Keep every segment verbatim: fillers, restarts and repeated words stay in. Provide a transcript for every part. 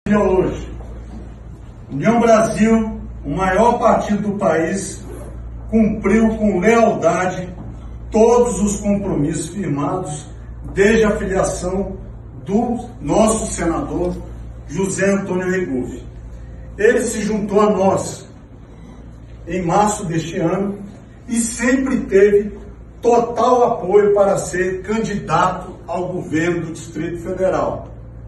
Hoje, União Brasil, o maior partido do país, cumpriu com lealdade todos os compromissos firmados desde a filiação do nosso senador José Antônio Regufe. Ele se juntou a nós em março deste ano e sempre teve total apoio para ser candidato ao governo do Distrito Federal.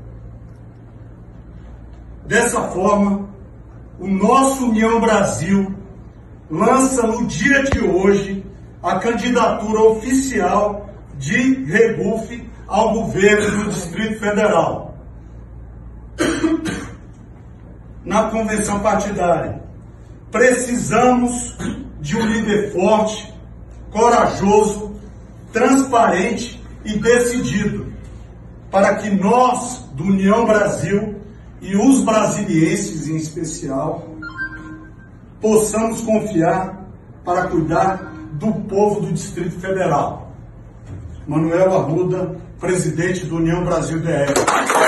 Dessa forma, o nosso União Brasil lança no dia de hoje a candidatura oficial de Regufe ao governo do Distrito Federal. Na convenção partidária, precisamos de um líder forte, corajoso, transparente e decidido, para que nós, do União Brasil, e os brasilienses em especial, possamos confiar para cuidar do povo do Distrito Federal. Manuel Arruda, presidente do União Brasil D R.